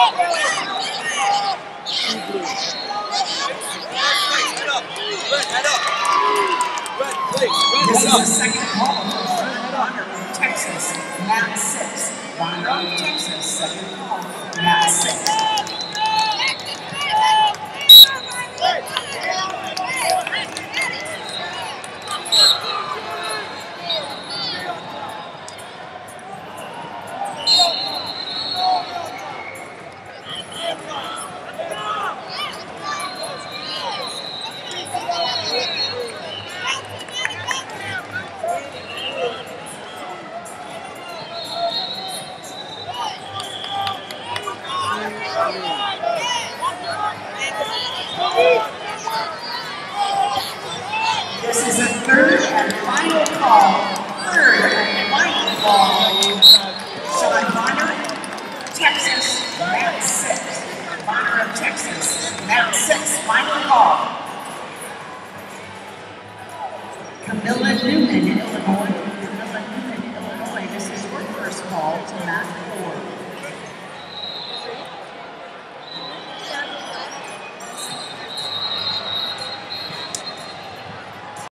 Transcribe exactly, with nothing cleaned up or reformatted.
This is the second call for third Bonner of Texas, Mat six. Bonner of Texas, second call, Mat six. This is the third and final call, third and final call. Sean Bonner, Texas, Mat six. Bonner of Texas, Mat six, final call. Camilla Newman, Illinois. Camilla Newman, Illinois. This is your first call to Mat